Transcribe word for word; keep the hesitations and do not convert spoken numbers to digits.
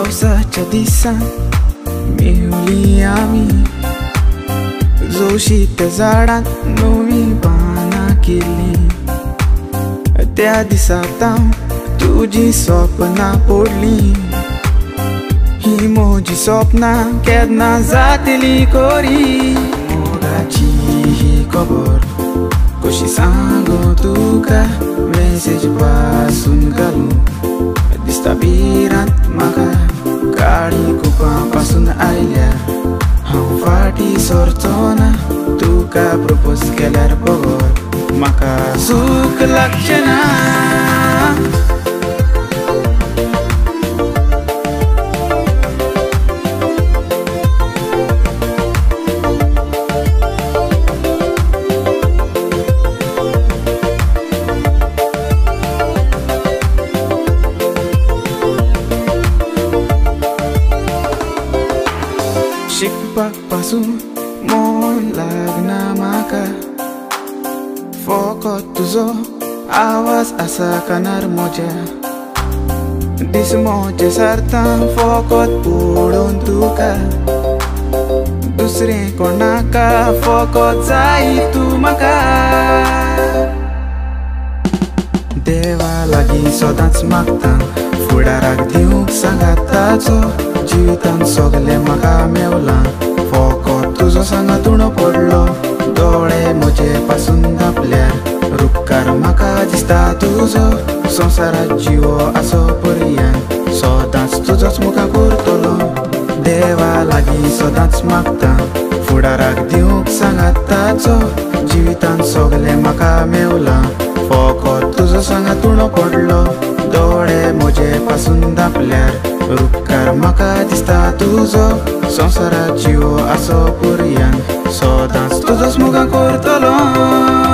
पावसाच्या दिसान मेवली आमी जोशीत झाडांत नवी पानां केली। त्या दिसात तुझी स्वप्नां पडली, ही म्हजी स्वप्नां केन्ना जातली खरी। मोगाची ही खबर कशी सांगू तुका, मेसेज पासून घालूं दिसता भिरांत म्हाका। काळी कुपां पासून आयल्या हांव फाटी सरचो ना, तुका प्रपोज केल्यार बगर म्हाका सूख लागचें ना। शिकपाक पासून मन लागना म्हाका, फकत तुजो आवाज आसा कानार म्हज्या। दीस म्हजे सारता फकत पळोवन तुका, दुसरें कोणाका फकत जाय तूं म्हाका। देवा लागीं सदांच मागता फुडाराक दिवंक सांगात ताचो, जिवितान सगलें म्हाका मेवलां फकत तुजो सांगात उणो पडलो। दोळे म्हजे पासून धांपल्यार उपकार म्हाका दिसता तुजो, संवसारात जिवो आसो पर्यंत सदांच तुजोच मुखार करतलो। देवा लागीं सदांच मागता फुडाराक दिवंक सांगात ताचो, जिवितान सगलें म्हाका मेवलां फकत तुजो सांगात उणो पडलो। दोळे म्हजे पासून धांपल्यार उपकार म्हाका दिसता तुजो, संवसारात जिवो आसो पर्यंत सदांच तुजोच मुखार करतलो।